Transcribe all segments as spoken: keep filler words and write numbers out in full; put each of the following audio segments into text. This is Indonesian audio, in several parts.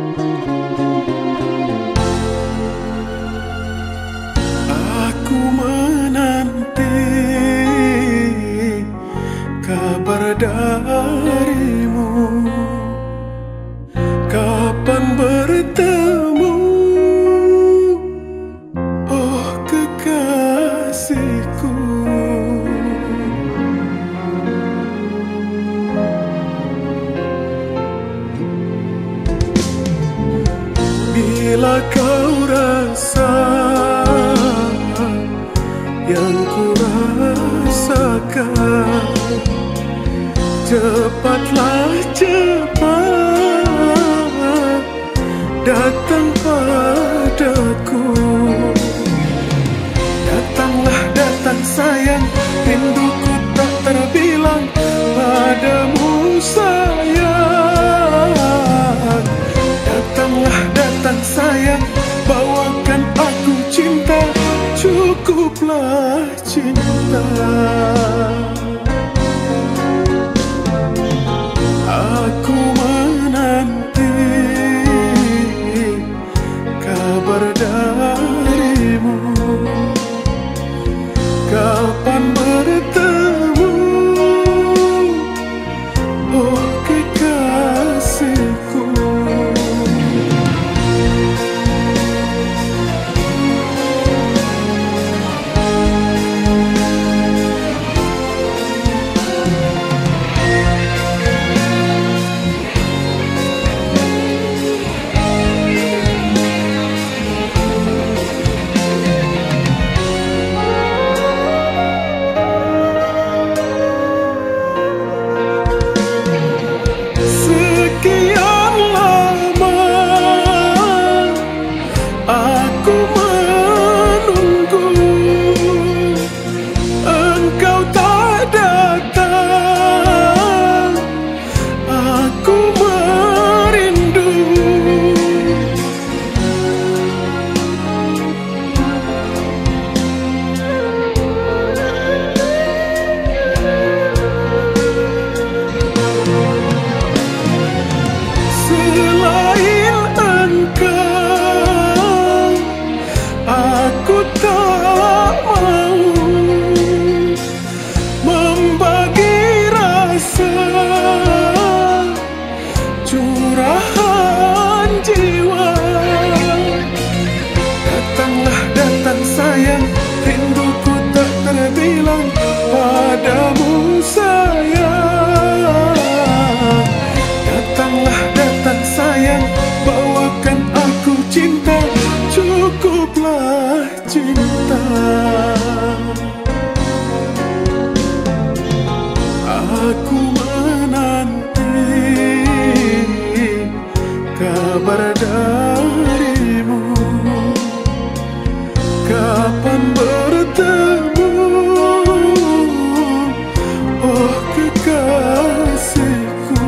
Aku menanti kabar darimu, kapan bertemu, oh kekasihku. Bila kau rasa yang ku rasakan, cepatlah cepat datang padaku. Datanglah datang sayang, rinduku tak terbilang padamu sayang. Datanglah datang sayang, bawakan aku cinta, cukuplah cinta. Aku menanti kabar darimu, kapan bertemu, oh kekasihku. Padamu sayang, datanglah datang sayang, bawakan aku cinta, cukuplah cinta. Aku menanti kabar darimu, kapan bertemu, oh kekasihku.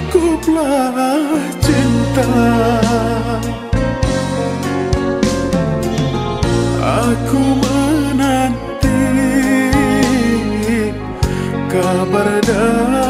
cukuplah cinta. Aku menanti kabar dari